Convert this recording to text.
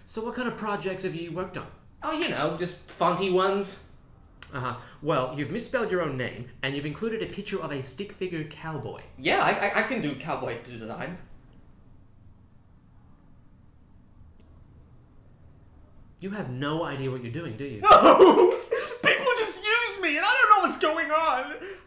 So what kind of projects have you worked on? Oh, you know, just fonty ones. Well, you've misspelled your own name, and you've included a picture of a stick-figure cowboy. Yeah, I can do cowboy designs. You have no idea what you're doing, do you? No! People just use me, and I don't know what's going on!